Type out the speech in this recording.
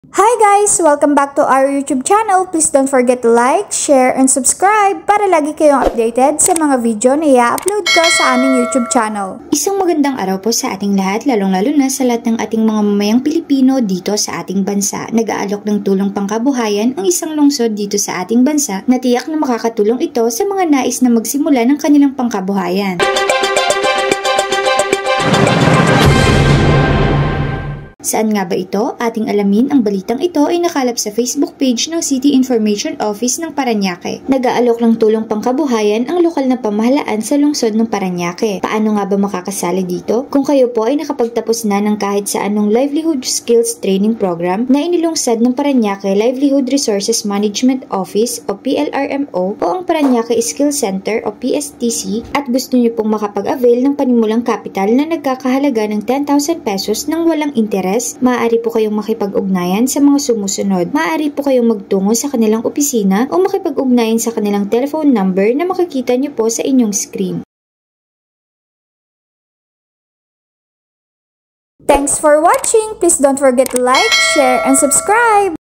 Hi guys! Welcome back to our YouTube channel. Please don't forget to like, share, and subscribe para lagi kayong updated sa mga video na i-upload ko sa aming YouTube channel. Isang magandang araw po sa ating lahat, lalong-lalo na sa lahat ng ating mga mamayang Pilipino dito sa ating bansa. Nag-aalok ng tulong pangkabuhayan ang isang lungsod dito sa ating bansa na tiyak na makakatulong ito sa mga nais na magsimula ng kanilang pangkabuhayan. Saan nga ba ito? Ating alamin, ang balitang ito ay nakalap sa Facebook page ng City Information Office ng Parañaque. Nag-aalok ng tulong pangkabuhayan ang lokal na pamahalaan sa lungsod ng Parañaque. Paano nga ba makakasali dito? Kung kayo po ay nakapagtapos na ng kahit sa anong Livelihood Skills Training Program na inilungsad ng Parañaque Livelihood Resources Management Office o PLRMO o ang Parañaque Skill Center o PSTC at gusto niyo pong makapag-avail ng panimulang kapital na nagkakahalaga ng 10,000 pesos nang walang interes, maaari po kayong makipag-ugnayan sa mga sumusunod. Maaari po kayong magtungo sa kanilang opisina o makipag-ugnayan sa kanilang telephone number na makikita niyo po sa inyong screen. Thanks for watching! Please don't forget to like, share, and subscribe!